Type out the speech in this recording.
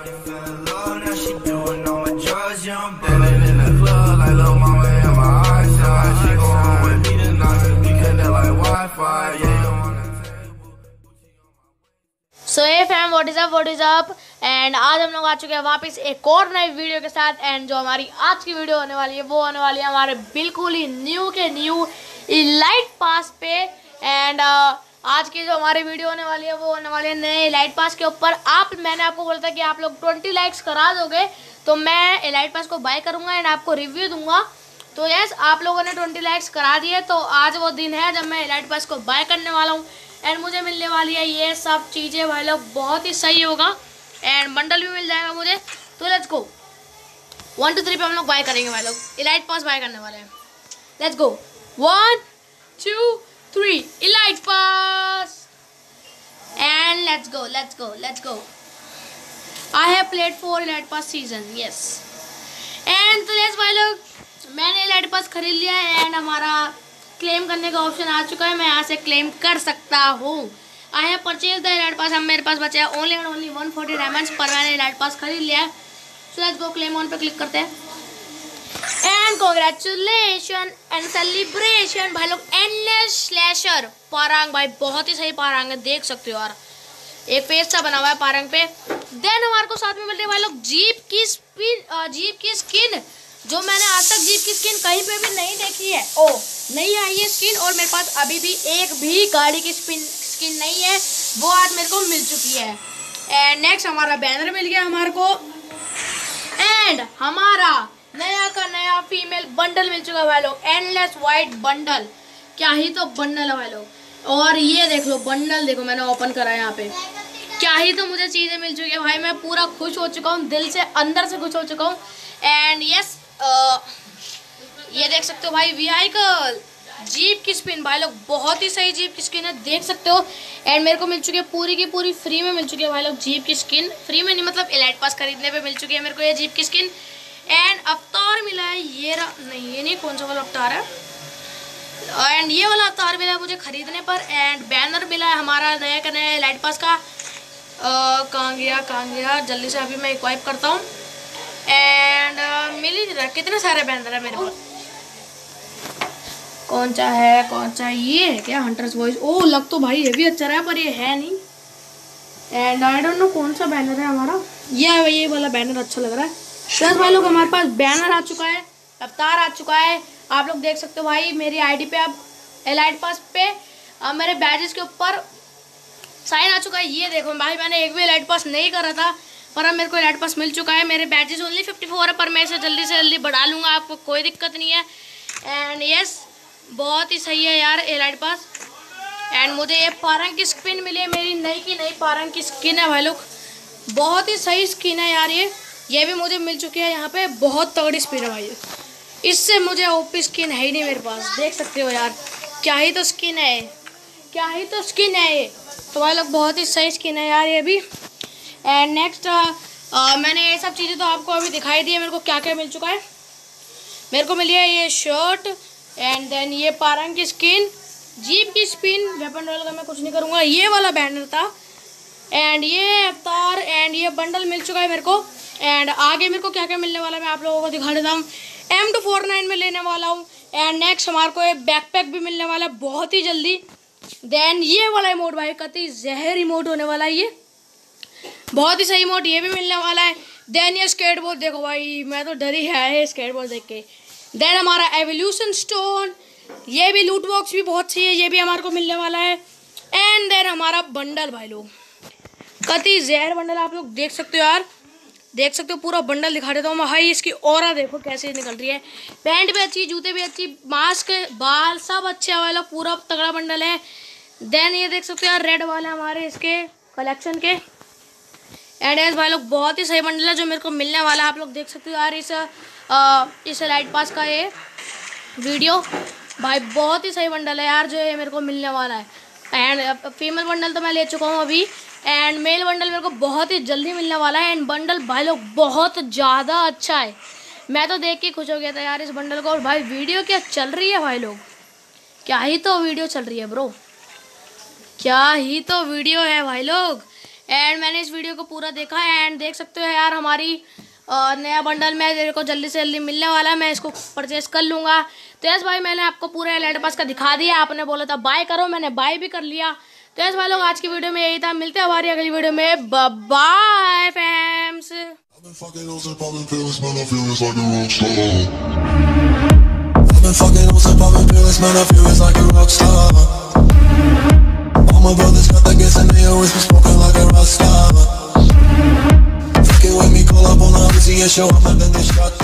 So a fam what is up and आज हम लोग आ चुके हैं वापस एक और नई वीडियो के साथ। एंड जो हमारी आज की वीडियो होने वाली है वो होने वाली है हमारे बिल्कुल ही न्यू के न्यू इलाइट पास पे। एंड आज की जो हमारी वीडियो होने वाली है वो होने वाली है नए इलाइट पास के ऊपर। मैंने आपको बोला था कि आप लोग 20 लाइक्स करा दोगे तो मैं इलाइट पास को बाय करूँगा एंड आपको रिव्यू दूंगा। तो यस, आप लोगों ने 20 लाइक्स करा दिए तो आज वो दिन है जब मैं इलाइट पास को बाय करने वाला हूँ एंड मुझे मिलने वाली है ये सब चीज़ें भाई लोग। बहुत ही सही होगा एंड बंडल भी मिल जाएगा मुझे। तो लेट्स गो 1 2 3 पे हम लोग बाय करेंगे भाई लोग। इलाइट पास बाय करने वाले हैं। Let's go 1 2 3 elite pass and let's go. I have played for elite pass season yes. And तो यस भाई लोग, मैंने इलाइट पास खरीद लिया है एंड हमारा क्लेम करने का ऑप्शन आ चुका है। मैं यहाँ से क्लेम कर सकता हूँ। I have purchase the elite pass. अब मेरे पास बचा है ओनली एंड ओनली 140 डायमंड्स पर मैंने इलाइट पास खरीद लिया है। So let's go claim on पे क्लिक करते हैं एंड कांग्रेचुलेशन एंड सेलिब्रेशन भाई लोग। एंडलेस स्लैशर पारंग भाई, बहुत ही सही पारंग है, देख सकते हो यार, एक पेज सा बना हुआ है पारंग पे। देन हमारे को साथ में मिल रही है भाई लोग जीप की स्किन, जो मैंने आज तक जीप की स्किन कहीं पे भी नहीं देखी है। ओ नहीं आई है स्किन, और मेरे पास अभी भी एक भी गाड़ी की स्किन नहीं है, वो आज मेरे को मिल चुकी है। एंड नेक्स्ट हमारा बैनर मिल गया हमारे को एंड हमारा नया का नया फीमेल बंडल मिल चुका है भाई लोग। एंडलेस वाइट बंडल, क्या ही तो बंडल है भाई लोग। और ये देख लो बंडल, देखो मैंने ओपन करा है यहाँ पे, क्या ही तो मुझे चीज़ें मिल चुकी है भाई। मैं पूरा खुश हो चुका हूँ, दिल से अंदर से खुश हो चुका हूँ। एंड यस, ये देख सकते हो भाई व्हीकल जीप की स्पिन भाई लोग, बहुत ही सही जीप की स्किन है, देख सकते हो। एंड मेरे को मिल चुकी है पूरी की पूरी फ्री में मिल चुकी है भाई लोग जीप की स्किन। फ्री में नहीं, मतलब इलाइट पास खरीदने पे मिल चुकी है मेरे को ये जीप की स्किन। एंड अवतार मिला है, ये नहीं, ये नहीं, कौन सा वाला अवतार है। एंड ये वाला अवतार मिला है मुझे खरीदने पर। एंड बैनर मिला है हमारा नया का नया इलाइट पास का। कहाँ गया, जल्दी से अभी मैं इक्वाइप करता हूँ। एंड मिल ही नहीं रहा, कितने सारे बैनर है मेरे पास। कौन सा है ये है क्या, हंटर्स वॉइस। ओ लग तो भाई ये भी अच्छा रहा है पर ये है नहीं। एंड आई डोंट नो कौन सा बैनर है हमारा, ये वाला बैनर अच्छा लग रहा है। बस भाई लोग हमारे पास बैनर आ चुका है, अवतार आ चुका है, आप लोग देख सकते हो भाई मेरी आईडी पे। अब इलाइट पास पे मेरे बैजेस के ऊपर साइन आ चुका है। ये देखो भाई, मैंने एक भी इलाइट पास नहीं करा था पर अब मेरे को इलाइट पास मिल चुका है। मेरे बैजेस ओनली 54 है पर मैं इसे जल्दी से जल्दी बढ़ा लूँगा, आपको कोई दिक्कत नहीं है। एंड यस, बहुत ही सही है यार इलाइट पास। एंड मुझे ये पारंग की स्किन मिली है, मेरी नई की नई पारंग की स्किन है भाई लोग, बहुत ही सही स्किन है यार। ये भी मुझे मिल चुकी है यहाँ पे, बहुत तगड़ी स्किन है भाई। इससे मुझे ओपी स्किन है ही नहीं मेरे पास, देख सकते हो यार, क्या ही तो स्किन है, क्या ही तो स्किन है ये तो भाई लोग, बहुत ही सही स्किन है यार ये भी। एंड नेक्स्ट मैंने ये सब चीज़ें तो आपको अभी दिखाई दी है। मेरे को क्या क्या मिल चुका है, मेरे को मिली है ये शर्ट एंड देन ये पारंग की स्किन, जीप की स्पिन, वेपन रोल का मैं कुछ नहीं करूँगा, ये वाला बैनर था। एंड ये अवतार एंड ये बंडल मिल चुका है मेरे को। एंड आगे मेरे को क्या क्या मिलने वाला है मैं आप लोगों को दिखा देता हूँ। M249 में लेने वाला हूँ। एंड नेक्स्ट हमारे को एक बैकपैक भी मिलने वाला है बहुत ही जल्दी। देन ये वाला इमोट भाई, कतई जहर इमोट होने वाला है, ये बहुत ही सही इमोट, ये भी मिलने वाला है। देन ये स्केटबोर्ड देखो भाई, मैं तो डर ही है स्केटबोर्ड देख के। देन हमारा एवोल्यूशन स्टोन, ये भी लूट बॉक्स भी बहुत सही है, ये भी हमारे को मिलने वाला है। एंड देन हमारा बंडल भाई लोग, कतई जहर बंडल, आप लोग देख सकते हो यार, देख सकते हो पूरा बंडल दिखा देता हूँ मैं भाई। इसकी ऑरा देखो कैसे निकल रही है, पैंट भी अच्छी, जूते भी अच्छी, मास्क, बाल सब अच्छे वाला, पूरा तगड़ा बंडल है। देन ये देख सकते हो यार रेड वाले हमारे इसके कलेक्शन के। एंड एस भाई लोग, बहुत ही सही बंडल है जो मेरे को मिलने वाला है, आप लोग देख सकते हो यार। इस लाइट पास का ये वीडियो भाई, बहुत ही सही बंडल है यार जो ये मेरे को मिलने वाला है। एंड फीमेल बंडल तो मैं ले चुका हूँ अभी, एंड मेल बंडल मेरे को बहुत ही जल्दी मिलने वाला है। एंड बंडल भाई लोग बहुत ज़्यादा अच्छा है, मैं तो देख के खुश हो गया था यार इस बंडल को। और भाई वीडियो क्या चल रही है भाई लोग, क्या ही तो वीडियो चल रही है ब्रो, क्या ही तो वीडियो है भाई लोग। एंड मैंने इस वीडियो को पूरा देखा एंड देख सकते हो यार हमारी नया बंडल में मेरे को जल्दी से जल्दी मिलने वाला है। मैं इसको परचेस कर लूँगा। तो यस भाई मैंने आपको पूरा एलाइट पास का दिखा दिया। आपने बोला था बाय करो, मैंने बाय भी कर लिया। तो यस भाई लोग आज की वीडियो में यही था। मिलते हैं हमारी अगली वीडियो में। Bye fams. My brothers got that gas and they always been smoking like a rock star. Fucking with me, call up on the Uzi and show up and then they shot.